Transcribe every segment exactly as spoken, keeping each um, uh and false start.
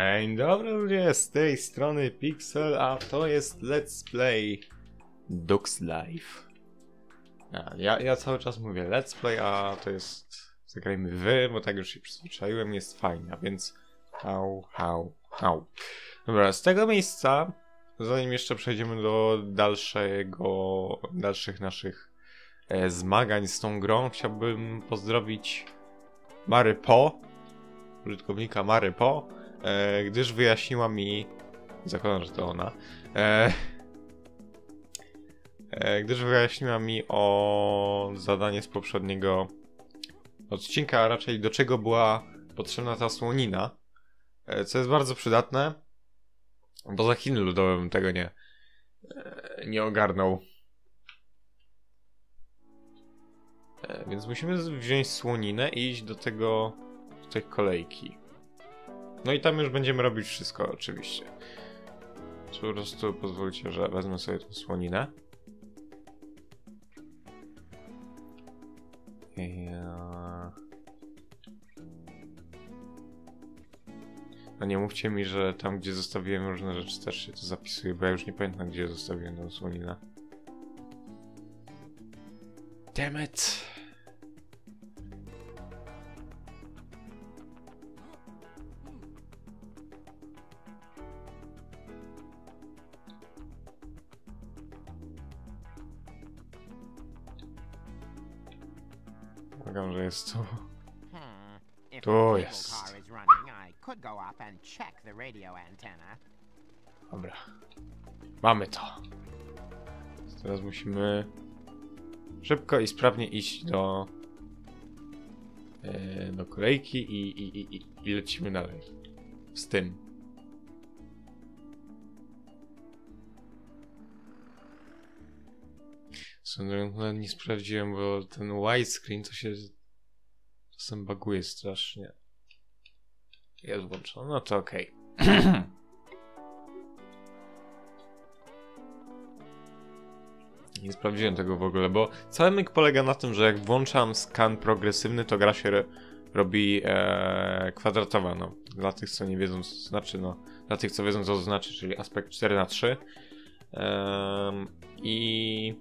Dzień dobry ludzie, z tej strony Pixel, a to jest Let's Play Ducks Life. Ja, ja cały czas mówię Let's Play, a to jest zagrajmy wy, bo tak już się przyzwyczaiłem, jest fajnie, a więc hał, hał, hał. Dobra, z tego miejsca, zanim jeszcze przejdziemy do dalszego, dalszych naszych e, zmagań z tą grą, chciałbym pozdrowić Mary Po, użytkownika Mary Po, e, gdyż wyjaśniła mi, zakładam, że to ona, e, e, gdyż wyjaśniła mi o zadanie z poprzedniego odcinka, a raczej do czego była potrzebna ta słonina, e, co jest bardzo przydatne, bo za Chiny ludowe bym tego nie, e, nie ogarnął. E, więc musimy wziąć słoninę i iść do tego, do tej kolejki. No i tam już będziemy robić wszystko, oczywiście. Czy po prostu pozwólcie, że wezmę sobie tą słoninę. Ja... No nie mówcie mi, że tam, gdzie zostawiłem różne rzeczy, też się to zapisuje, bo ja już nie pamiętam, gdzie zostawiłem tą słoninę. Damn it! Uważam, że jest to... Tu jest. Dobra. Mamy to. Teraz musimy szybko i sprawnie iść do yy, do kolejki i, i, i, i, i lecimy dalej z tym. Nawet nie sprawdziłem, bo ten widescreen to się czasem buguje strasznie. Jest włączony, no to okej. Okay. Nie sprawdziłem tego w ogóle, bo cały myk polega na tym, że jak włączam skan progresywny, to gra się robi e, kwadratowa, no. Dla tych, co nie wiedzą, co to znaczy, no. Dla tych, co wiedzą, co to znaczy, czyli aspekt cztery na trzy. E, I...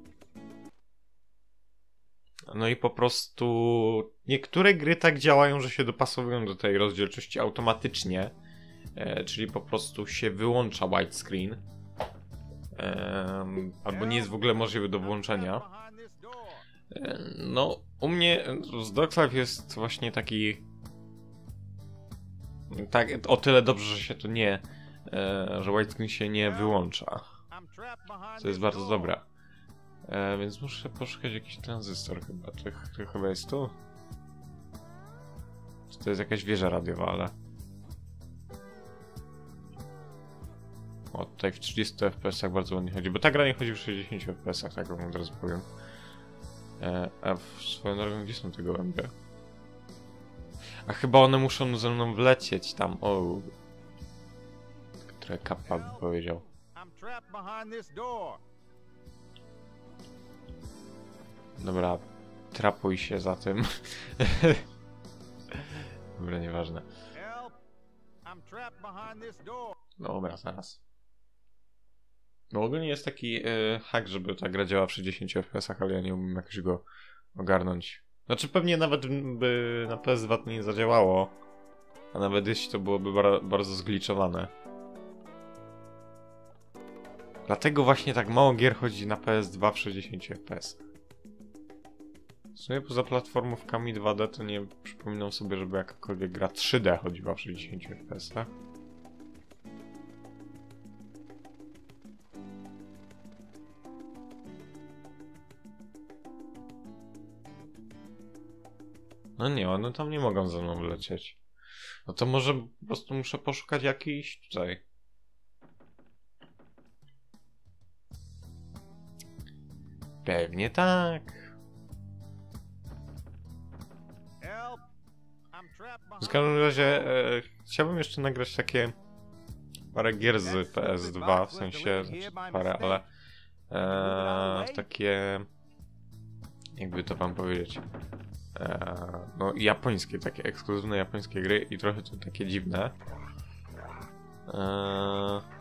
No i po prostu niektóre gry tak działają, że się dopasowują do tej rozdzielczości automatycznie, e, czyli po prostu się wyłącza widescreen, e, albo nie jest w ogóle możliwy do włączenia. E, no, u mnie z Ducks Life jest właśnie taki, tak, o tyle dobrze, że się to nie, e, że widescreen się nie wyłącza, co jest bardzo dobre. E, więc muszę poszukać jakiś tranzystor chyba. To, to chyba jest tu? Czy to jest jakaś wieża radiowa, ale... O, tutaj w trzydziestu F P S-ach bardzo ładnie chodzi, bo ta gra nie chodzi w sześćdziesięciu F P S-ach, tak wam od razu powiem. E, a w swoją drogą, gdzie są te gołębie? A chyba one muszą ze mną wlecieć tam, o. Trochę kappa bym powiedział. Dobra, trapuj się za tym. Dobra, nieważne. Dobra, zaraz. No ogólnie jest taki yy, hack, żeby ta gra działała w sześćdziesięciu F P S-ach, ale ja nie umiem jakoś go ogarnąć. Znaczy pewnie nawet by na P S dwa to nie zadziałało, a nawet jeśli to byłoby bar bardzo zgliczowane. Dlatego właśnie tak mało gier chodzi na P S dwa w sześćdziesięciu F P S. W sumie poza platformówkami dwa D to nie przypominam sobie, żeby jakakolwiek gra trzy D chodziła w sześćdziesięciu F P S-ach. No nie, one tam nie mogą ze mną lecieć. No to może po prostu muszę poszukać jakiejś tutaj. Pewnie tak. W każdym razie e, chciałbym jeszcze nagrać takie parę gier z P S dwa, w sensie, znaczy parę, ale e, takie, jakby to wam powiedzieć, e, no japońskie, takie ekskluzywne japońskie gry i trochę to takie dziwne. Eee...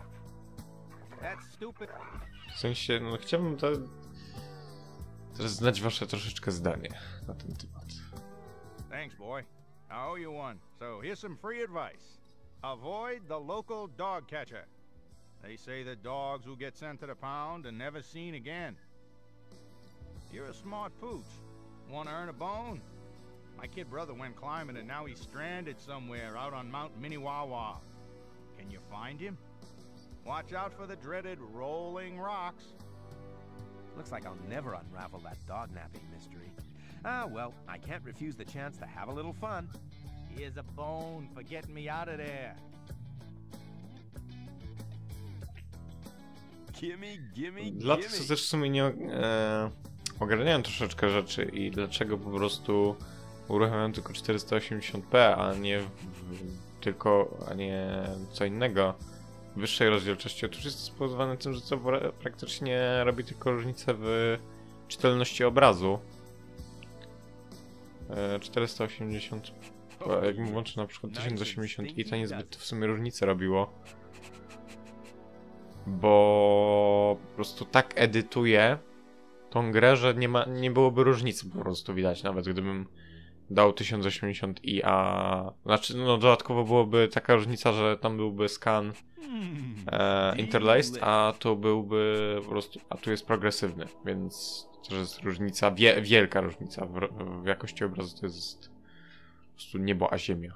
W sensie, no chciałbym to... teraz znać wasze troszeczkę zdanie na ten temat. Thanks, boy. I owe you one. So here's some free advice. Avoid the local dog catcher. They say that dogs will get sent to the pound and never seen again. You're a smart pooch. Want to earn a bone? My kid brother went climbing and now he's stranded somewhere out on Mount Minnewawa. Can you find him? Watch out for the dreaded rolling rocks. Looks like I'll never unravel that dog napping mystery. Ah, well, I can't refuse the chance to have a little fun. Here's a bone for getting me out of there. Gimme, gimme, Dla tych, co też w sumie nie e, ogarniają troszeczkę rzeczy i dlaczego po prostu uruchamiają tylko czterysta osiemdziesiąt p, a nie w, w, tylko, a nie co innego wyższej rozdzielczości. Otóż jest to spowodowane tym, że to praktycznie robi tylko różnicę w czytelności obrazu. E, czterysta osiemdziesiąt, jak mi włączę na przykład tysiąc osiemdziesiąt i to niezbyt w sumie różnicę robiło. Bo po prostu tak edytuję tą grę, że nie ma, nie byłoby różnicy po prostu widać, nawet gdybym dał tysiąc osiemdziesiąt i, a... Znaczy, no dodatkowo byłoby taka różnica, że tam byłby scan e, interlaced, a tu byłby po prostu, a tu jest progresywny, więc to jest różnica, wie, wielka różnica w, w jakości obrazu, to jest po prostu niebo a ziemia.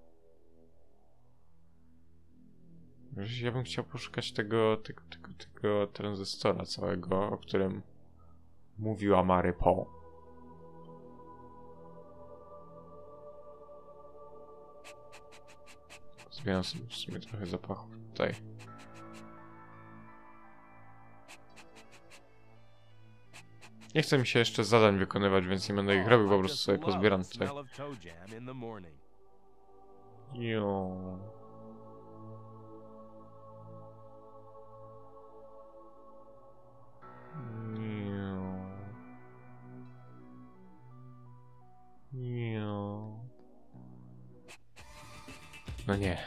Ja bym chciał poszukać tego, tego, tego, tego tranzystora całego, o którym mówiła Mary Po. Zbieram sobie w sumie trochę zapachu tutaj. Nie chce mi się jeszcze zadań wykonywać, więc nie będę ich robił, po prostu sobie pozbieram tutaj. Jo. No nie.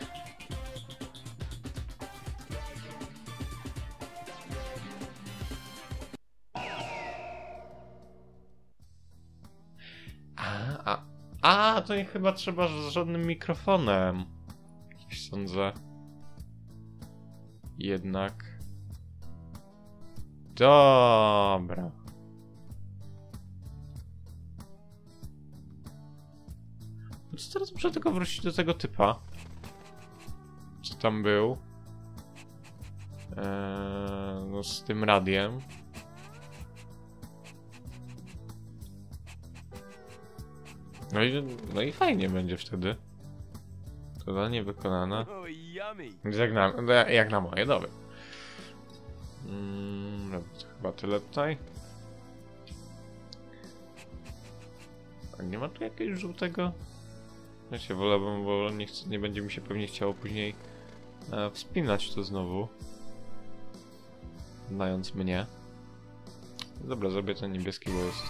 A, a, a, to nie chyba trzeba z żadnym mikrofonem. Sądzę. Jednak. Dobra. To teraz muszę tylko wrócić do tego typa. Co tam był? Eee, no z tym radiem. No i, no i fajnie będzie wtedy. Zadanie wykonane. Jak na, jak na moje, dobra. Mm, no to chyba tyle tutaj. A nie ma tu jakiegoś żółtego? Ja się wolałbym, bo nie, chcę, nie będzie mi się pewnie chciało później e, wspinać to znowu. Znając mnie. Dobra, zrobię ten niebieski, bo jest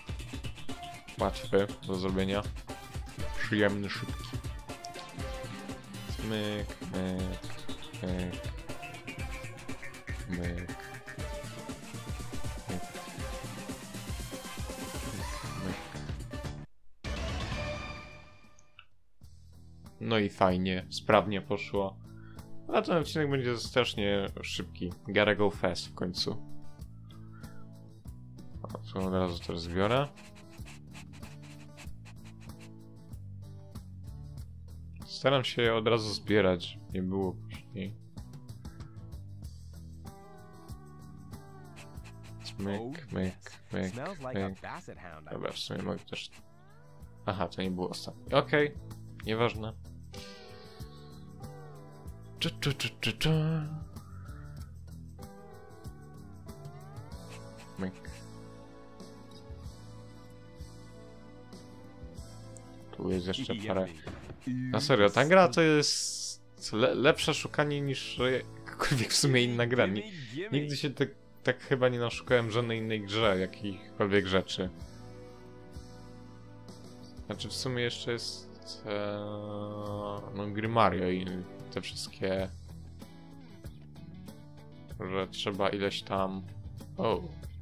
łatwy do zrobienia. Przyjemny, szybki. Myk, myk, myk. Myk. No i fajnie, sprawnie poszło. A ten odcinek będzie strasznie szybki. Gotta go fast w końcu. O, to od razu teraz zbiorę. Staram się je od razu zbierać, nie było później. Myk, myk, myk, myk. Dobra, w sumie mogę też... Aha, to nie było ostatnie. Okej, okay. Nieważne. Czu, czu, czu, czu, czu. Myk. Tu jest jeszcze parę... Na serio, ta gra to jest le lepsze szukanie niż jakakolwiek w sumie inna gra. Nigdy się tak, tak chyba nie naszukałem żadnej innej grze, jakichkolwiek rzeczy. Znaczy w sumie jeszcze jest... Ee, no gry Mario i te wszystkie że trzeba ileś tam... O.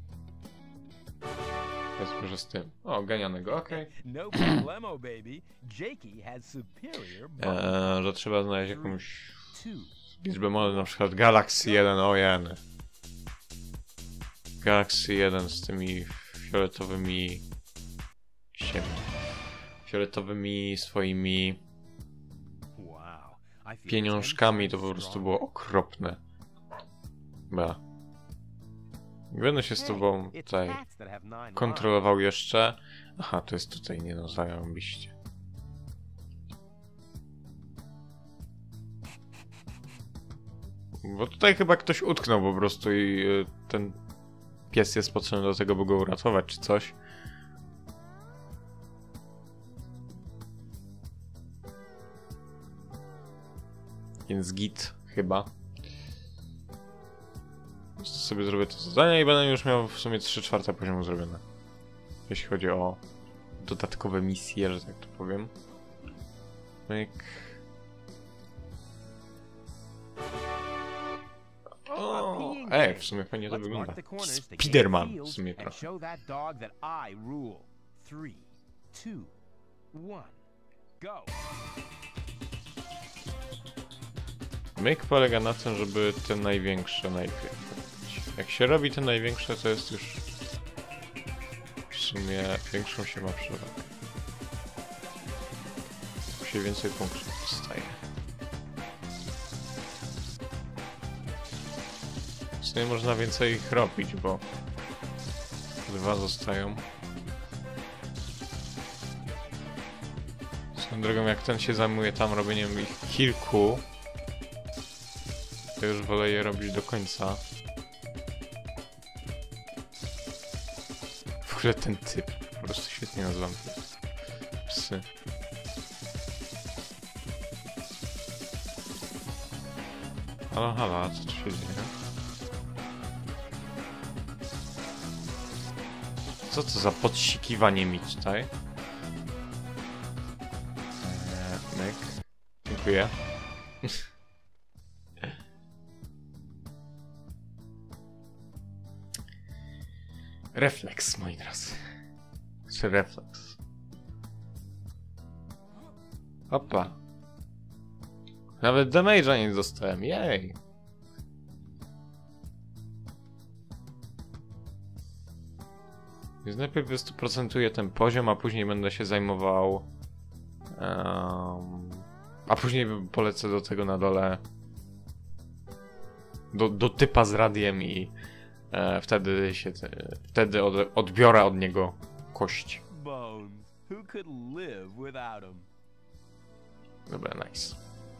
Powiedzmy, że z tym. O, ganianego, okej. No problemo, baby. Jakey has superior Eee, że trzeba znaleźć jakąś liczbę model, na przykład Galaxy jeden, o jeny. Galaxy jeden z tymi fioletowymi... Siem... Fioletowymi swoimi... pieniążkami, to po prostu było okropne. Ba. Nie będę się z tobą tutaj kontrolował jeszcze. Aha, to jest tutaj, nie no, zarobiście. Bo tutaj chyba ktoś utknął po prostu i y, ten pies jest potrzebny do tego, by go uratować, czy coś. Więc git chyba. Sobie zrobię to zadanie i będę już miał w sumie trzy czwarte poziomu zrobione. Jeśli chodzi o dodatkowe misje, że tak to powiem. Myk. O, ej, w sumie fajnie to wygląda. Spiderman w sumie trochę. Myk polega na tym, żeby te największe najpierw robić. Jak się robi te największe, to jest już w sumie większą się ma przewagę. Tu się więcej punktów dostaje. W sumie można więcej ich robić, bo dwa zostają. Swoją drogą, jak ten się zajmuje tam robieniem ich kilku, to już wolę je robić do końca. W ogóle ten typ, po prostu świetnie nazywam. Psy. Halo, halo, co tu się dzieje? Co to za podsikiwanie mi tutaj? Eee, myk. Dziękuję. Refleks, moi drodzy. Czy refleks? Opa. Nawet damage'a nie dostałem, jej. Więc najpierw wystuprocentuję ten poziom, a później będę się zajmował... Um, a później polecę do tego na dole... Do, do typa z radiem i... E, wtedy się... Te, wtedy od, odbiorę od niego kość. Dobra, nice.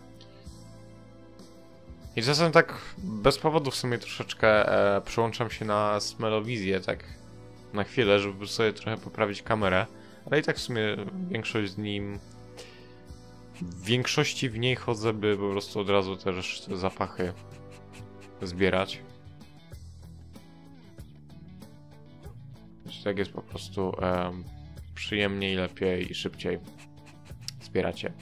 I czasem tak bez powodu w sumie troszeczkę e, przyłączam się na smellowizję, tak na chwilę, żeby sobie trochę poprawić kamerę, ale i tak w sumie większość z nim... W większości w niej chodzę, by po prostu od razu też te zapachy zbierać. Tak jest po prostu um, przyjemniej, lepiej i szybciej zbieracie.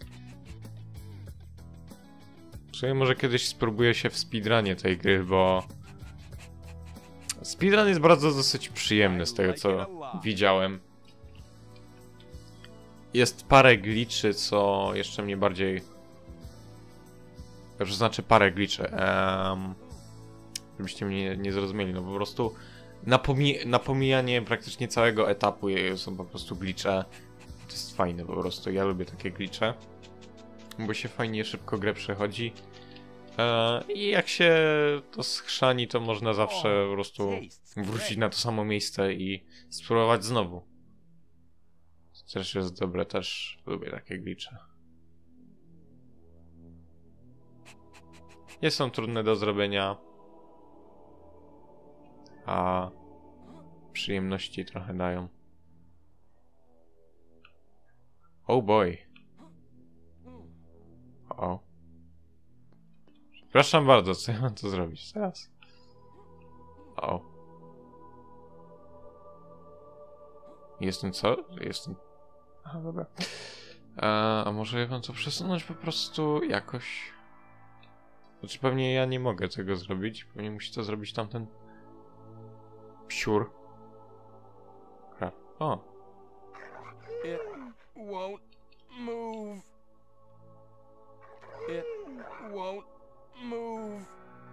W sumie może kiedyś spróbuję się w speedrunie tej gry, bo speedrun jest bardzo dosyć przyjemny z tego, co widziałem. Jest parę glitchy, co jeszcze mnie bardziej... To znaczy parę glitchy. Um, żebyście mnie nie zrozumieli, no po prostu napomi napomijanie praktycznie całego etapu są po prostu glitche. To jest fajne po prostu, ja lubię takie glitche. Bo się fajnie szybko grę przechodzi. Eee, I jak się to schrzani, to można zawsze po prostu wrócić na to samo miejsce i spróbować znowu. To też jest dobre, też lubię takie glitche. Nie są trudne do zrobienia, a przyjemności trochę dają. Oh boy. O. Przepraszam bardzo, co ja mam tu zrobić teraz? O. Jestem co? Jestem... Aha, dobra. A, a może ja mam to przesunąć po prostu jakoś... Znaczy pewnie ja nie mogę tego zrobić. Pewnie musi to zrobić tamten... psiur. Crap. O! It won't move. It won't move.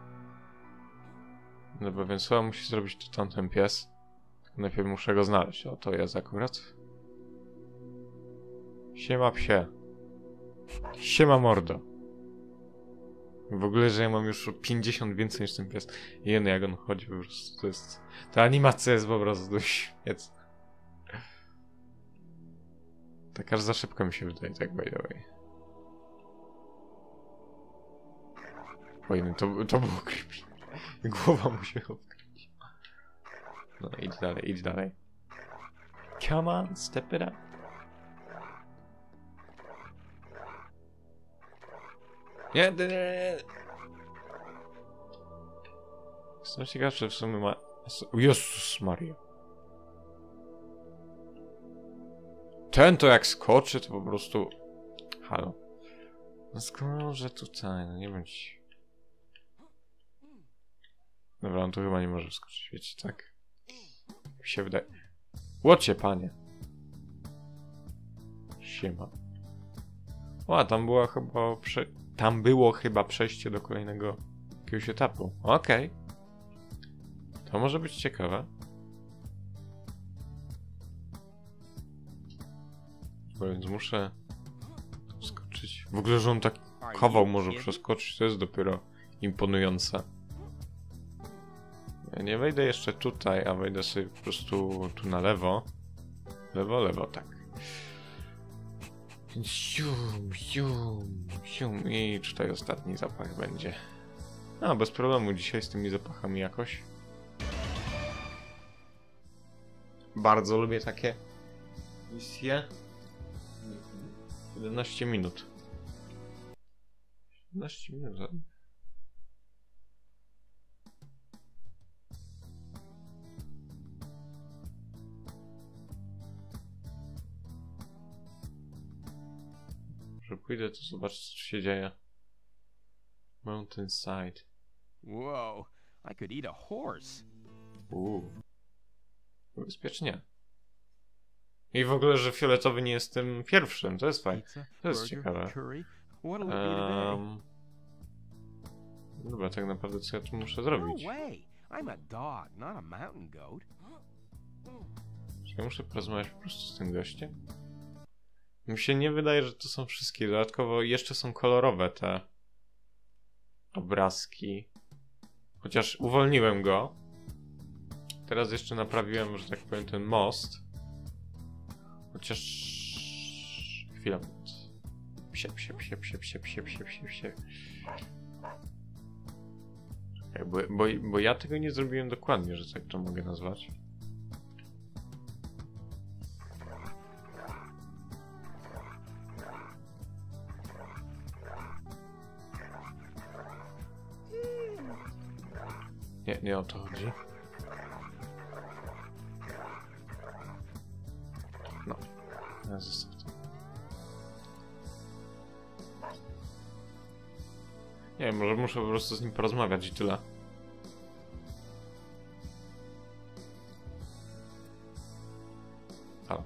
Dobra, więc chyba musi zrobić to tamten pies. Najpierw muszę go znaleźć. O, to jest akurat. Siema psie. Siema mordo. W ogóle, że ja mam już pięćdziesiąt więcej niż ten pies. Jeny, jak on chodzi po prostu, to jest... Ta animacja jest po prostu świetna. Tak aż za szybko mi się wydaje, tak by the way. Fajny, to, to było creepy. Głowa mu się odkryć. No, idź dalej, idź dalej. Come on, step it up. Nie, nie, nie. Jestem ciekaw, czy w sumie ma... Jezus Maria. Ten to jak skoczy, to po prostu... Halo. No skoczę tutaj, no nie bądź... Dobra, on tu chyba nie może skoczyć, wiecie, tak? Mi się wydaje... Łocie, panie. Siema. O, tam była chyba... Prze... Tam było chyba przejście do kolejnego jakiegoś etapu. Okej. Okay. To może być ciekawe. Bo więc muszę skoczyć. W ogóle, że on tak kawał może przeskoczyć, to jest dopiero imponujące. Ja nie wejdę jeszcze tutaj, a wejdę sobie po prostu tu na lewo. Lewo, lewo, tak. Zium, zium, zium. I tutaj ostatni zapach będzie. A, bez problemu dzisiaj z tymi zapachami jakoś. Bardzo lubię takie misje. jedenaście minut. jedenaście minut. Że pójdę, to zobaczyć, co się dzieje. Mountainside. Whoa, I could eat a horse. Uuu. Bezpiecznie. I w ogóle, że fioletowy nie jest tym pierwszym, to jest fajne. To jest ciekawe. Um, dobra, tak naprawdę co ja tu muszę zrobić? Czy ja muszę porozmawiać po prostu z tym gościem? Mi się nie wydaje, że to są wszystkie. Dodatkowo jeszcze są kolorowe te obrazki. Chociaż uwolniłem go. Teraz jeszcze naprawiłem, że tak powiem, ten most. Chociaż... Chwilę. Psie, psie, psie, psie, psie, psie, psie, psie, psie. Bo, bo, bo ja tego nie zrobiłem dokładnie, że tak to mogę nazwać. Nie, nie o to chodzi. No. Ja zostaw to. Nie wiem, może muszę po prostu z nim porozmawiać i tyle. Halo.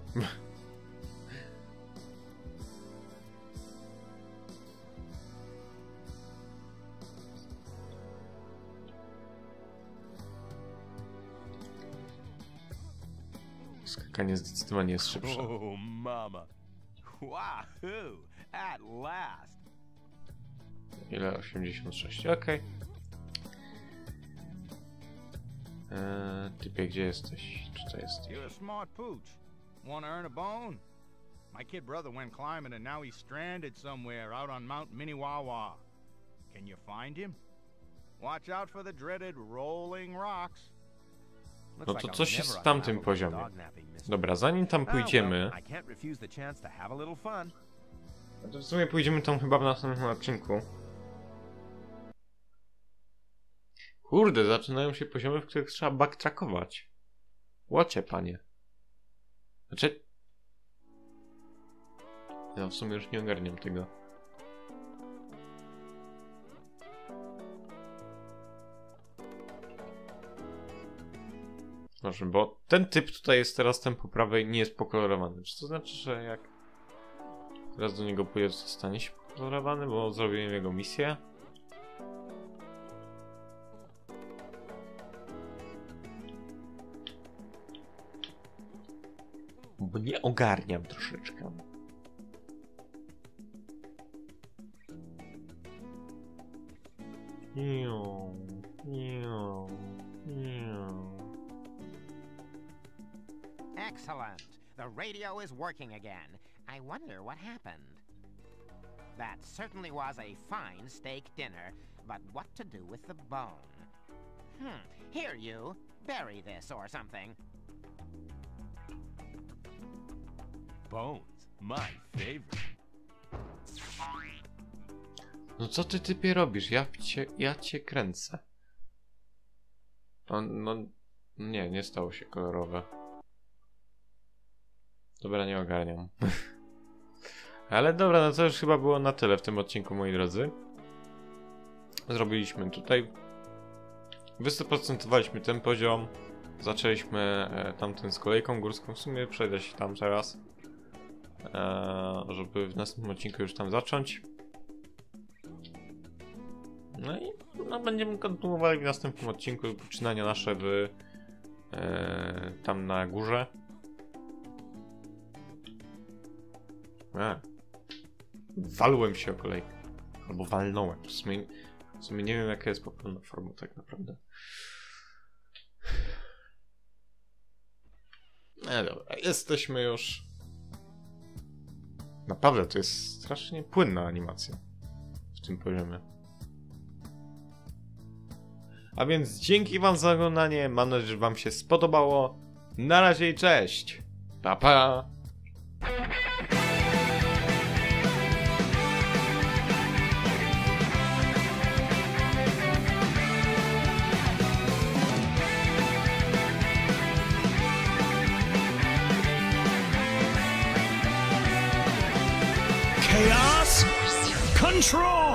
Skakanie zdecydowanie jest szybsze. Oh, mama. Wahoo! At last. Ile? osiemdziesiąt sześć. Okej. Okay. Eee, typie, gdzie jesteś? Tutaj jesteś. You're a smart pooch. Wanna earn a bone? My kid brother went climbing and now he's stranded somewhere out on Mount Minnewawa. Can you find him? Watch out for the dreaded rolling rocks. No to coś jest w tamtym poziomie. Dobra, zanim tam pójdziemy... To w sumie pójdziemy tam chyba w następnym odcinku. Kurde, zaczynają się poziomy, w których trzeba backtrackować. Łocie, panie. Znaczy... Ja w sumie już nie ogarniam tego. Może, bo ten typ tutaj jest teraz, ten po prawej, nie jest pokolorowany. Czy to znaczy, że jak teraz do niego pójdę, to stanie się pokolorowany, bo zrobiłem jego misję? Bo nie ogarniam troszeczkę. Niu, niu, niu. Excellent. The radio is working again. I wonder what happened. That certainly was a fine steak dinner, but what to do with the bone? Hmm, here you, bury this or something. Bones, my favorite. No co ty typie robisz? Ja cię, ja cię kręcę. No, no, nie, nie stało się kolorowe. Dobra, nie ogarniam. Ale dobra, no to już chyba było na tyle w tym odcinku, moi drodzy. Zrobiliśmy tutaj. Wystoprocentowaliśmy ten poziom. Zaczęliśmy e, tamten z kolejką górską. W sumie przejdę się tam teraz. E, żeby w następnym odcinku już tam zacząć. No i no, będziemy kontynuowali w następnym odcinku poczynania nasze w, e, tam na górze. A. Walłem się o kolejkę. Albo walnąłem. W sumie, w sumie nie wiem, jaka jest poprawna forma tak naprawdę. No dobra, jesteśmy już. Naprawdę, to jest strasznie płynna animacja w tym poziomie. A więc dzięki wam za oglądanie. Mam nadzieję, że wam się spodobało. Na razie i cześć. Pa pa. Chaos Control!